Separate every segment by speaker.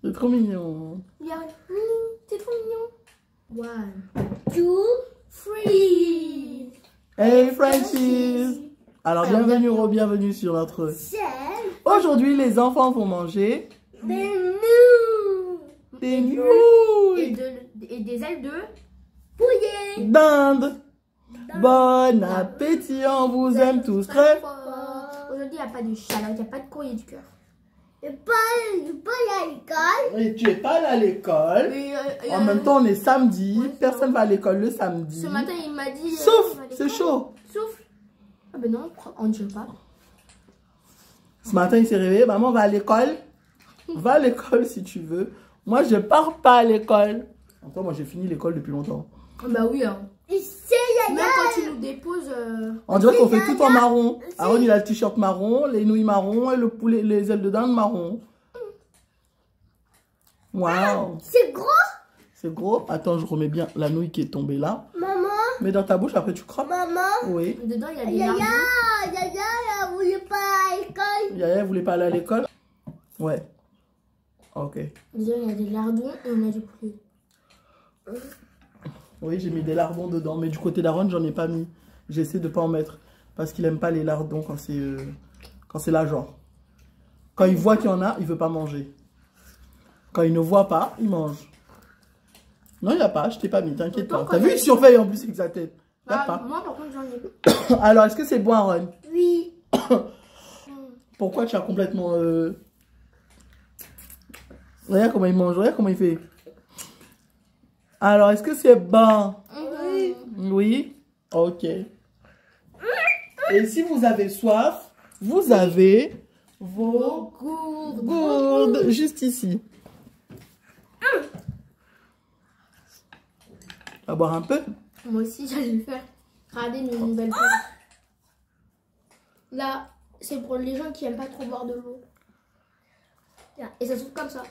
Speaker 1: C'est trop mignon.
Speaker 2: C'est trop mignon. 1, 2, 3.
Speaker 1: Hey Francis. Alors bienvenue ou bienvenue sur notre... Aujourd'hui les enfants vont manger...
Speaker 2: Des nouilles.
Speaker 1: Des nouilles.
Speaker 2: Et des ailes de poulet.
Speaker 1: Dinde. Bon appétit, on vous aime tous très fort.
Speaker 2: Aujourd'hui, il n'y a pas de chaleur, il n'y a pas de courrier du cœur.
Speaker 3: Je pas à l'école.
Speaker 1: Et tu es pas allé à l'école. En même temps, on est samedi. Personne va à l'école le samedi.
Speaker 2: Ce matin, il m'a dit...
Speaker 1: Sauf, c'est chaud.
Speaker 2: Sauf... Ah ben non, on ne joue pas.
Speaker 1: Ce matin, il s'est réveillé. Maman va à l'école. Va à l'école si tu veux. Moi, je pars pas à l'école. Encore, moi, j'ai fini l'école depuis longtemps.
Speaker 2: Bah oui, hein. Même quand tu nous déposes...
Speaker 1: On dirait qu'on fait tout en marron. Aaron, il a le t-shirt marron, les nouilles marron et le poulet, les ailes de dinde marron. Waouh.
Speaker 3: C'est gros.
Speaker 1: C'est gros. Attends, je remets bien la nouille qui est tombée là.
Speaker 3: Maman.
Speaker 1: Mets dans ta bouche, après tu croques.
Speaker 3: Maman.
Speaker 1: Oui.
Speaker 2: Dedans, il y a des
Speaker 3: Yaya,
Speaker 2: lardons.
Speaker 3: Yaya, elle voulait pas à l'école.
Speaker 1: Yaya, voulait pas aller à l'école? Ouais. Ok.
Speaker 2: Dedans, il y a des lardons et on a du poulet.
Speaker 1: Oui, j'ai mis des lardons dedans, mais du côté d'Aaron, j'en ai pas mis. J'essaie de pas en mettre parce qu'il aime pas les lardons quand c'est là, genre. Quand il voit qu'il y en a, il veut pas manger. Quand il ne voit pas, il mange. Non, il n'y a pas, je t'ai pas mis, t'inquiète pas. T'as vu, il surveille en plus avec sa tête. Il n'y a pas.
Speaker 2: Moi, par contre, j'en ai.
Speaker 1: Alors, est-ce que c'est bon, Aaron?
Speaker 3: Oui.
Speaker 1: Pourquoi tu as complètement... Regarde comment il mange, regarde comment il fait. Alors, est-ce que c'est bon?
Speaker 3: Oui.
Speaker 1: Oui? Ok. Et si vous avez soif, vous avez vos gourdes juste ici. Tu vas boire un peu?
Speaker 2: Moi aussi, j'allais le faire. Regardez une nouvelle page. Là, c'est pour les gens qui aiment pas trop boire de l'eau. Et ça s'ouvre comme ça.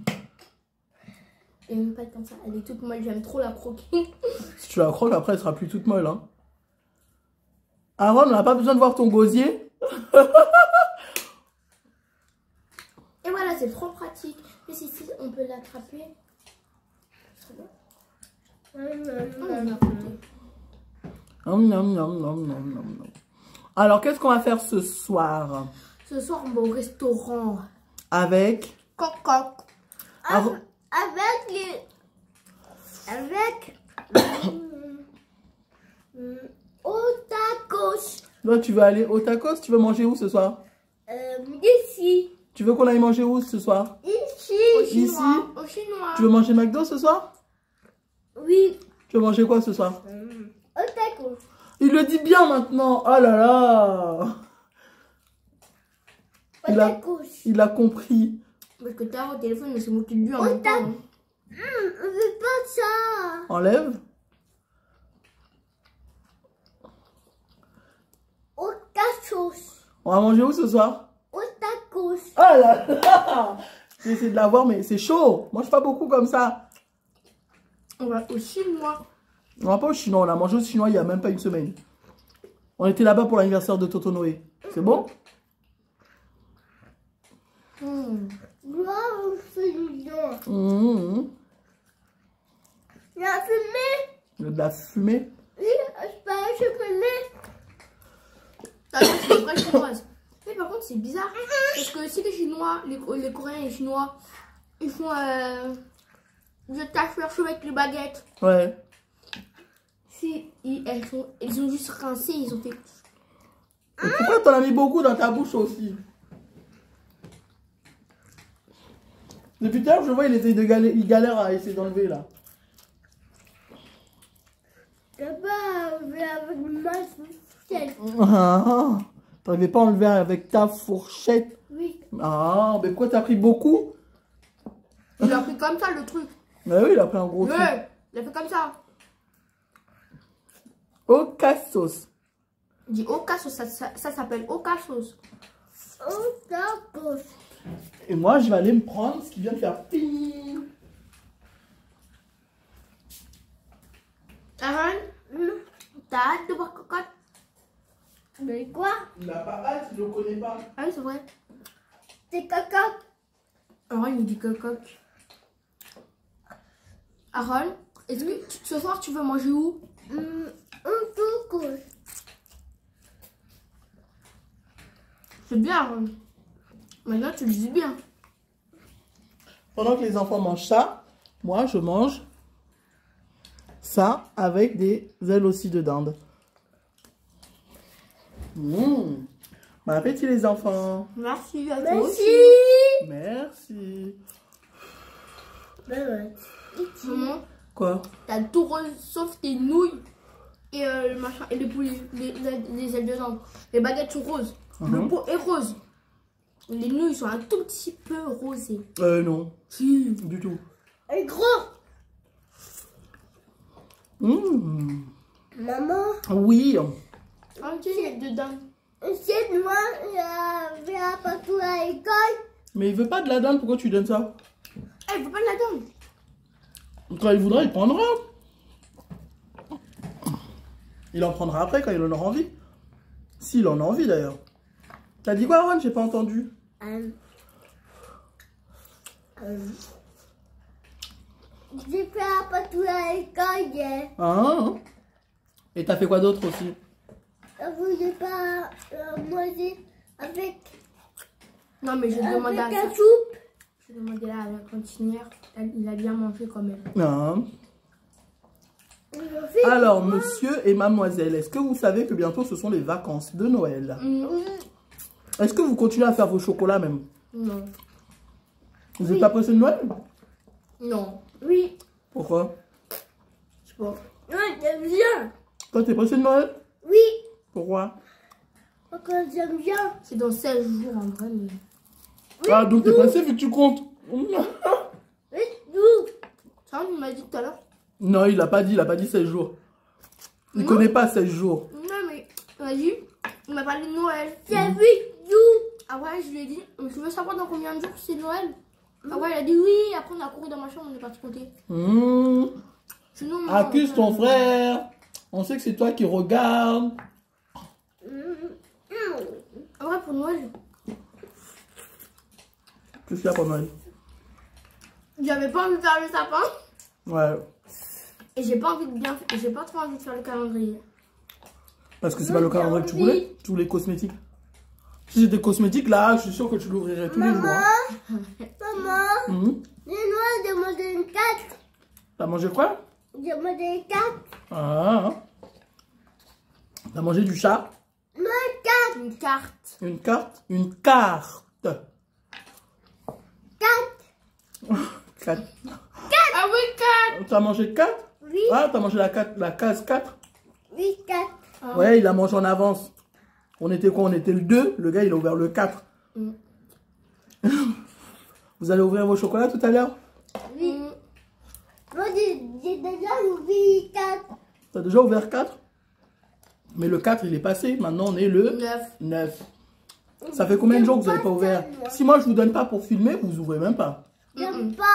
Speaker 2: Et même pas comme ça. Elle est toute molle. J'aime trop la croquer.
Speaker 1: Si tu la croques, après, elle sera plus toute molle. Hein. Aaron, on n'a pas besoin de voir ton gosier.
Speaker 2: Et voilà, c'est trop pratique. Et si on peut l'attraper.
Speaker 1: Alors, qu'est-ce qu'on va faire ce soir?
Speaker 2: Ce soir, on va au restaurant.
Speaker 1: Avec?
Speaker 2: Coq.
Speaker 3: Avec au tacos.
Speaker 1: Toi, tu veux aller au tacos? Tu veux manger où ce soir?
Speaker 3: Ici.
Speaker 1: Tu veux qu'on aille manger où ce soir?
Speaker 3: Ici.
Speaker 1: Ici?
Speaker 2: Au chinois.
Speaker 1: Tu veux manger McDo ce soir?
Speaker 3: Oui.
Speaker 1: Tu veux manger quoi ce soir?
Speaker 3: Au tacos.
Speaker 1: Il le dit bien maintenant. Oh là là.
Speaker 3: Au tacos.
Speaker 1: Il a compris.
Speaker 2: Parce que t'as au téléphone, mais c'est moi qui le dis en
Speaker 3: Au
Speaker 2: même temps.
Speaker 3: tacos. On veut pas ça.
Speaker 1: Enlève.
Speaker 3: Au tacos.
Speaker 1: On va manger où ce soir?
Speaker 3: Au tacos.
Speaker 1: Oh là là. J'ai essayé de l'avoir, mais c'est chaud. Mange pas beaucoup comme ça.
Speaker 2: On va au chinois.
Speaker 1: On va pas au chinois. On a mangé au chinois il y a même pas une semaine. On était là-bas pour l'anniversaire de Toto Noé. C'est bon?
Speaker 3: Wow, c'est dedans. La fumée.
Speaker 1: Il y a de la fumée.
Speaker 3: Oui, je fumée.
Speaker 2: C'est une vraie chinoise. Mais par contre, c'est bizarre. Parce que si les Chinois, les Coréens et les Chinois, ils font je tâche leur cheveux avec les baguettes.
Speaker 1: Ouais.
Speaker 2: Si ils ont juste rincé, ils ont fait.
Speaker 1: Et pourquoi t'en as mis beaucoup dans ta bouche aussi? Depuis tout à l'heure, je vois, il galère à essayer d'enlever là.
Speaker 3: Papa, avec ma fourchette.
Speaker 1: Ah, t'arrivais pas à enlever avec ta fourchette?
Speaker 3: Oui.
Speaker 1: Ah, mais pourquoi t'as pris beaucoup?
Speaker 2: Il a pris comme ça le truc.
Speaker 1: Bah oui, il a pris un gros truc.
Speaker 2: Ouais, il a fait comme ça.
Speaker 1: Okassos.
Speaker 2: Il dit Okasos, ça s'appelle Okasos.
Speaker 3: Au tacos.
Speaker 1: Et moi, je vais aller me prendre ce qui vient de faire ping.
Speaker 2: Aaron, t'as hâte de voir cocotte?
Speaker 3: Mais quoi?
Speaker 1: Il n'a pas hâte, il ne le connaît pas.
Speaker 2: Ah oui, c'est vrai.
Speaker 3: C'est caca.
Speaker 2: Aaron, il dit cocotte. Aaron, est-ce que ce soir tu veux manger où?
Speaker 3: Un coco.
Speaker 2: C'est bien, Aaron. Maintenant, tu le dis bien.
Speaker 1: Pendant que les enfants mangent ça, moi, je mange ça avec des ailes aussi de dinde. Bon appétit, les enfants.
Speaker 2: Merci à toi
Speaker 3: Merci.
Speaker 2: aussi.
Speaker 1: Merci.
Speaker 2: Maman,
Speaker 1: Quoi?
Speaker 2: t'as tout rose sauf tes nouilles et le machin et les poules, les ailes de dinde. Les baguettes sont roses. Le pot est rose. Les nouilles sont un tout petit peu rosées.
Speaker 1: Non.
Speaker 2: Si.
Speaker 1: Du tout.
Speaker 3: Un gros. Maman,
Speaker 1: Oui.
Speaker 2: Ok, les de dinde.
Speaker 3: c'est moi, je vais partout à l'école.
Speaker 1: Mais il veut pas de la dinde, pourquoi tu donnes ça?
Speaker 2: Eh, il faut pas de la dinde.
Speaker 1: Quand il voudra, il prendra. Il en prendra après quand il en aura envie. S'il en a envie d'ailleurs. T'as dit quoi, Aaron? J'ai pas entendu.
Speaker 3: J'ai fait partout à l'école hier.
Speaker 1: Hein? Et t'as fait quoi d'autre aussi?
Speaker 3: Je voulais pas manger avec
Speaker 2: Non, mais je demandais à
Speaker 3: la
Speaker 2: ça.
Speaker 3: soupe.
Speaker 2: Je demandais là à la cantinière. Il a bien mangé quand même.
Speaker 1: Hein?
Speaker 3: Je fais
Speaker 1: Alors, monsieur et mademoiselle, est-ce que vous savez que bientôt ce sont les vacances de Noël? Est-ce que vous continuez à faire vos chocolats même?
Speaker 2: Non.
Speaker 1: Vous n'êtes pas pressé de Noël?
Speaker 2: Non.
Speaker 3: Oui.
Speaker 1: Pourquoi?
Speaker 2: Je sais pas.
Speaker 3: Non, j'aime bien.
Speaker 1: Toi, t'es pressé de Noël?
Speaker 3: Oui.
Speaker 1: Pourquoi?
Speaker 3: Parce que j'aime bien.
Speaker 2: C'est dans 16 jours en vrai, mais...
Speaker 1: Ah, donc t'es pressé vu que tu comptes.
Speaker 3: Oui, nous.
Speaker 2: Ça, il m'a dit tout à l'heure.
Speaker 1: Non, il a pas dit 16 jours. Il connaît pas 16 jours.
Speaker 2: Non, mais il m'a dit, il m'a parlé de Noël.
Speaker 3: C'est oui, nous.
Speaker 2: Ah ouais, je lui ai dit, mais tu veux savoir dans combien de jours c'est Noël? Ah ouais, il a dit oui, après on a couru dans ma chambre, on est parti compter. Sinon, maman,
Speaker 1: Accuse ton frère. On sait que c'est toi qui regarde.
Speaker 2: En vrai, pour Noël,
Speaker 1: Qu'est-ce qu'il y a pour Noël?
Speaker 2: j'avais pas envie de faire le sapin.
Speaker 1: Ouais.
Speaker 2: Et j'ai pas envie de bien faire, j'ai pas trop envie de faire le calendrier.
Speaker 1: Parce que c'est pas le calendrier que tu voulais. Tous les cosmétiques. Si c'était cosmétique, là, je suis sûr que tu l'ouvrirais tous les jours.
Speaker 3: Maman,
Speaker 1: Hein.
Speaker 3: maman, j'ai noir de manger une carte.
Speaker 1: T'as mangé quoi?
Speaker 3: J'ai mangé une carte.
Speaker 1: Ah. T'as mangé du chat?
Speaker 3: Une carte.
Speaker 2: Une carte.
Speaker 1: Une carte? Une carte.
Speaker 3: Carte.
Speaker 1: 4.
Speaker 2: Ah oui, 4.
Speaker 1: T'as mangé 4?
Speaker 3: Oui.
Speaker 1: Ah, t'as mangé la case 4?
Speaker 3: Oui, carte.
Speaker 2: Ah.
Speaker 1: Ouais, il a mangé en avance. On était quoi? On était le 2. Le gars, il a ouvert le 4. Vous allez ouvrir vos chocolats tout à l'heure?
Speaker 3: Oui. Moi, j'ai déjà ouvert 4.
Speaker 1: T'as déjà ouvert 4? Mais le 4, il est passé. Maintenant, on est le
Speaker 2: 9.
Speaker 1: 9. Ça fait combien de jours que vous n'avez pas ouvert? Si moi, je vous donne pas pour filmer, vous ouvrez même pas.
Speaker 3: J'aime pas.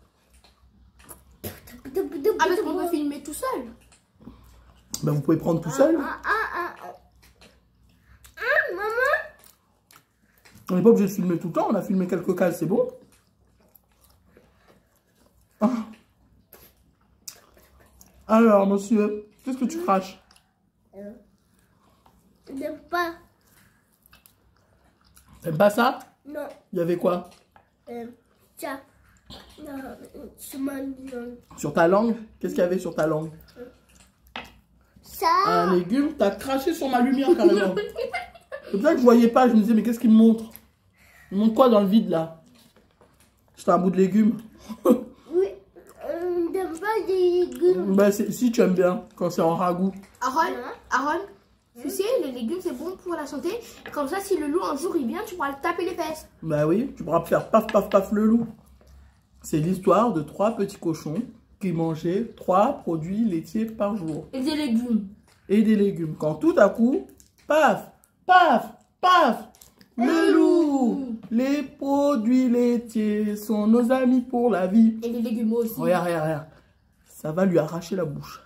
Speaker 2: Ah, parce qu'on peut filmer tout seul.
Speaker 1: Ben, vous pouvez prendre tout seul.
Speaker 3: Maman.
Speaker 1: On n'est pas obligé de filmer tout le temps. On a filmé quelques cases, c'est bon. Ah. Alors, monsieur, qu'est-ce que tu craches?
Speaker 3: J'aime pas.
Speaker 1: T'aimes pas ça?
Speaker 3: Non.
Speaker 1: Il y avait quoi?
Speaker 3: Tiens. Non, je mange.
Speaker 1: Sur ta langue? Qu'est-ce qu'il y avait sur ta langue?
Speaker 3: Ça.
Speaker 1: Un légume? T'as craché sur ma lumière carrément. C'est pour ça que je voyais pas. Je me disais, mais qu'est-ce qu'il me montre? Il me montre quoi dans le vide là? C'était un bout de légume.
Speaker 3: Oui. J'aime pas des légumes.
Speaker 1: Ben, si tu aimes bien, quand c'est en ragoût.
Speaker 2: Aaron, tu sais, les légumes c'est bon pour la santé. Comme ça, si le loup un jour il vient, tu pourras le taper les fesses.
Speaker 1: Ben oui, tu pourras faire paf paf paf le loup. C'est l'histoire de 3 petits cochons qui mangeaient 3 produits laitiers par jour.
Speaker 2: Et des légumes.
Speaker 1: Et des légumes. Quand tout à coup, paf, paf, paf, le loup. Les produits laitiers sont nos amis pour la vie.
Speaker 2: Et les légumes aussi.
Speaker 1: Regarde, regarde, regarde. Ça va lui arracher la bouche.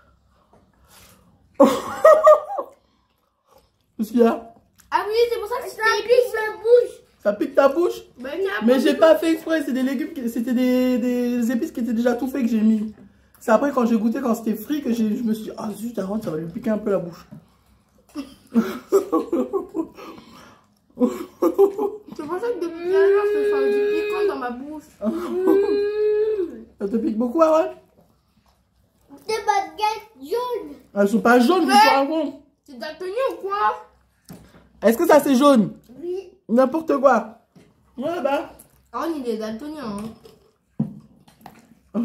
Speaker 1: Qu'est-ce qu'il y a?
Speaker 2: Ah oui, c'est pour ça que
Speaker 3: Ça
Speaker 2: c'était
Speaker 3: pique ma bouche.
Speaker 1: Ça pique ta bouche?
Speaker 2: Ben,
Speaker 1: Mais j'ai pas fait exprès, c'est des légumes, c'était des épices qui étaient déjà tout faits que j'ai mis. C'est après quand j'ai goûté, quand c'était frit, que je me suis dit, ah zut, Aaron, ça va lui piquer un peu la bouche.
Speaker 2: C'est pour ça que depuis tout à l'heure, je sens du piquant dans ma bouche.
Speaker 1: Ça te pique beaucoup, Aaron?
Speaker 3: Des baguettes jaunes.
Speaker 1: Elles sont pas jaunes, mais
Speaker 2: Ouais.
Speaker 1: c'est Aaron.
Speaker 2: C'est daltonien ou quoi?
Speaker 1: Est-ce que ça c'est jaune?
Speaker 3: Oui.
Speaker 1: N'importe quoi. Ouais, bah.
Speaker 2: Aaron, il est daltonien. Hein.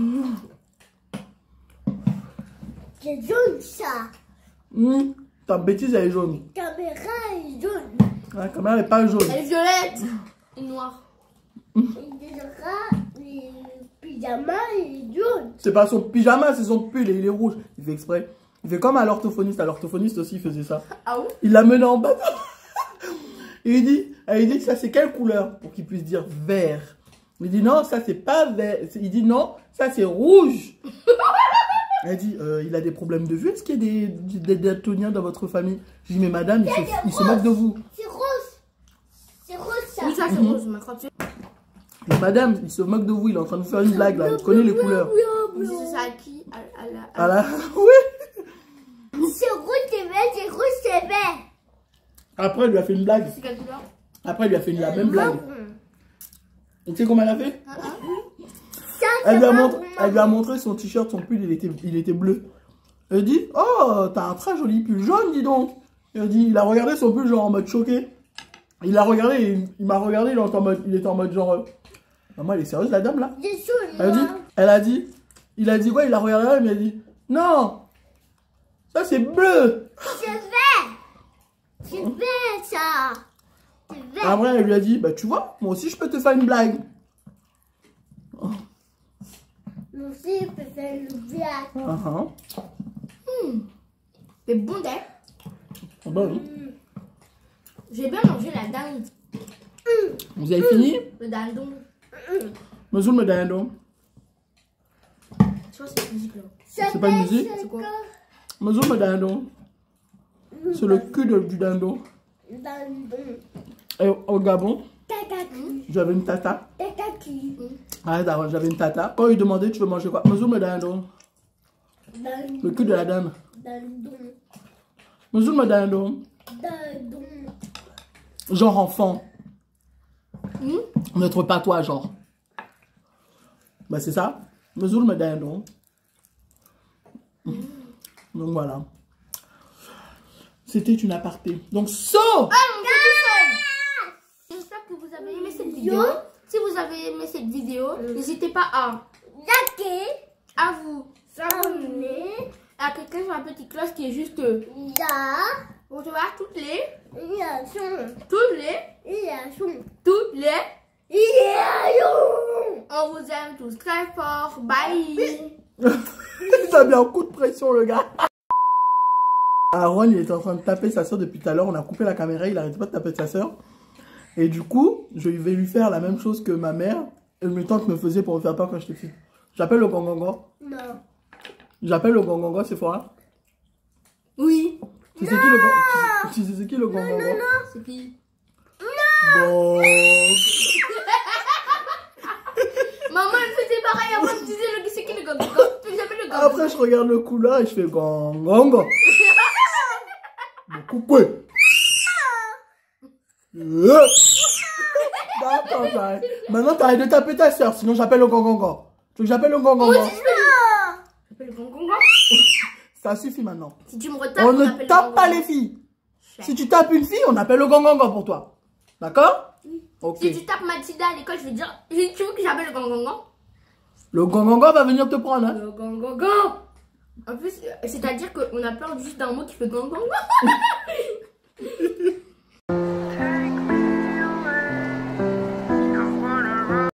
Speaker 3: C'est jaune ça.
Speaker 1: Ta bêtise, elle est jaune.
Speaker 3: Caméra est jaune.
Speaker 1: La caméra, elle est pas jaune.
Speaker 2: Elle est violette et noire.
Speaker 3: Et le pyjama est jaune.
Speaker 1: C'est pas son pyjama, c'est son pull et il est rouge. Il fait exprès. Il fait comme à l'orthophoniste. À l'orthophoniste aussi, il faisait ça.
Speaker 2: Ah oui?
Speaker 1: Il l'a mené en bateau. Et il dit ça c'est quelle couleur? Pour qu'il puisse dire vert. Il dit non, ça c'est pas vert. Il dit non, ça c'est rouge. Elle dit il a des problèmes de vue. Est-ce qu'il y a des daltoniens dans votre famille? Je dis mais madame, il se moque de vous.
Speaker 3: C'est rose. C'est rose ça.
Speaker 2: Oui, ça c'est rose, ma crotte.
Speaker 1: Mais madame, il se moque de vous. Il est en train de vous faire une blague là. Il connaît les couleurs.
Speaker 2: Mais c'est ça à qui?
Speaker 1: Ah là, oui.
Speaker 3: C'est rouge, c'est vert, c'est rouge, c'est vert.
Speaker 1: Après, il lui a fait une blague.
Speaker 2: C'est quelle couleur?
Speaker 1: Après, il lui a fait la même blague. Et tu sais comment elle a fait?
Speaker 3: Ça,
Speaker 1: Elle lui a
Speaker 3: marron.
Speaker 1: montré son t-shirt, son pull, il était bleu. Elle dit, oh, t'as un très joli pull jaune, dis donc. Elle dit, il a regardé son pull genre en mode choqué. Il l'a regardé, et il m'a regardé, il était en mode genre, maman, elle est sérieuse la dame là?
Speaker 3: Des jaune.
Speaker 1: Il a dit quoi? Il a regardé, mais il a dit, non, ça c'est bleu.
Speaker 3: C'est vert. C'est vert ça. C'est vert.
Speaker 1: Après, elle lui a dit, bah tu vois, moi aussi je peux te faire une blague.
Speaker 3: Moi aussi, je peux faire le vert.
Speaker 2: C'est bon d'air.
Speaker 1: Ah bah oui.
Speaker 2: J'ai bien mangé la dinde.
Speaker 1: Vous avez fini?
Speaker 2: Le dindon.
Speaker 1: Mazoul me dindon.
Speaker 2: Tu vois, c'est musique là.
Speaker 1: C'est pas une musique?
Speaker 2: C'est quoi?
Speaker 1: Mazoul me dindon. C'est le cul du dindon.
Speaker 3: Dindon.
Speaker 1: Et au Gabon,
Speaker 3: Tataki.
Speaker 1: j'avais une tata.
Speaker 3: Tataki.
Speaker 1: Ah d'accord, j'avais une tata. Quand il demandait tu veux manger quoi? Mazoul me dindon. Le cul de la dame.
Speaker 3: Dindon.
Speaker 1: Mazoul me dindon.
Speaker 3: Dindon.
Speaker 1: Genre enfant. Notre patois genre. Bah c'est ça. Mazoul me dindon. Donc voilà. C'était une aparté. Donc so.
Speaker 2: J'espère que vous avez aimé cette vidéo. Si vous avez aimé cette vidéo, n'hésitez pas à vous
Speaker 3: S'abonner.
Speaker 2: à quelqu'un sur la petite cloche qui est juste
Speaker 3: Ya.
Speaker 2: pour recevoir toutes les on vous aime tous très fort. Bye.
Speaker 1: T'as mis un coup de pression le gars. Aaron il était en train de taper sa soeur depuis tout à l'heure. On a coupé la caméra, il arrêtait pas de taper sa soeur. Et du coup, je vais lui faire la même chose que ma mère et mes tantes me faisaient pour me faire peur quand j'étais petite. J'appelle le gongongo.
Speaker 3: Non.
Speaker 1: J'appelle le gongongo, c'est fort.
Speaker 2: Oui.
Speaker 1: Tu sais qui le gongongo? Tu sais c'est qui le gongongo?
Speaker 2: C'est qui?
Speaker 1: Bon.
Speaker 2: Maman elle faisait pareil avant de dire c'est qui le gong. J'appelle le gong.
Speaker 1: Après, je regarde le couleur et je fais gongongo. Coucou. D'accord, j'arrête. Maintenant, t'arrêtes de taper ta soeur, sinon j'appelle le gongongo. Tu veux que j'appelle le gongongo?
Speaker 2: J'appelle le gong.
Speaker 1: Ça suffit maintenant.
Speaker 2: Si tu me retapes,
Speaker 1: On ne
Speaker 2: appelle le
Speaker 1: tape pas
Speaker 2: gong.
Speaker 1: les filles. Si tu tapes une fille, on appelle le gongongo pour toi. D'accord? Ok.
Speaker 2: Si tu tapes Mathilda à l'école, je vais dire tu veux que j'appelle le gong.
Speaker 1: Le gongongo va venir te prendre. Hein?
Speaker 2: Le gong. En plus, c'est-à-dire qu'on a peur juste d'un mot qui fait gong.